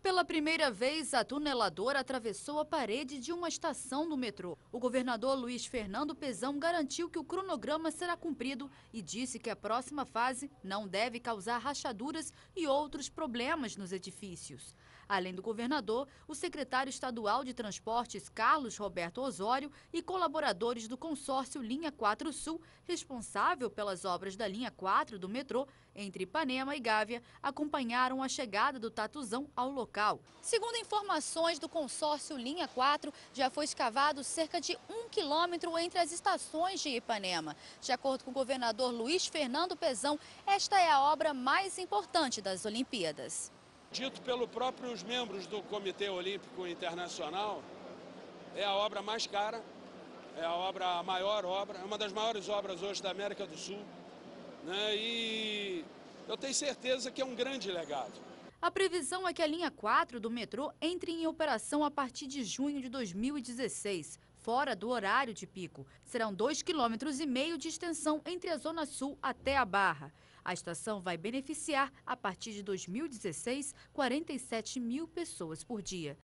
Pela primeira vez, a tuneladora atravessou a parede de uma estação do metrô. O governador Luiz Fernando Pezão garantiu que o cronograma será cumprido e disse que a próxima fase não deve causar rachaduras e outros problemas nos edifícios. Além do governador, o secretário estadual de Transportes, Carlos Roberto Osório, e colaboradores do consórcio Linha 4 Sul, responsável pelas obras da Linha 4 do metrô, entre Ipanema e Gávea, acompanharam a chegada do Tatuzão ao local. Segundo informações do consórcio Linha 4, já foi escavado cerca de 1 quilômetro entre as estações de Ipanema. De acordo com o governador Luiz Fernando Pezão, esta é a obra mais importante das Olimpíadas. Dito pelos próprios membros do Comitê Olímpico Internacional, é a obra mais cara, é a maior obra, é uma das maiores obras hoje da América do Sul, né? E eu tenho certeza que é um grande legado. A previsão é que a linha 4 do metrô entre em operação a partir de junho de 2016, fora do horário de pico. Serão 2,5 km de extensão entre a Zona Sul até a Barra. A estação vai beneficiar, a partir de 2016, 47 mil pessoas por dia.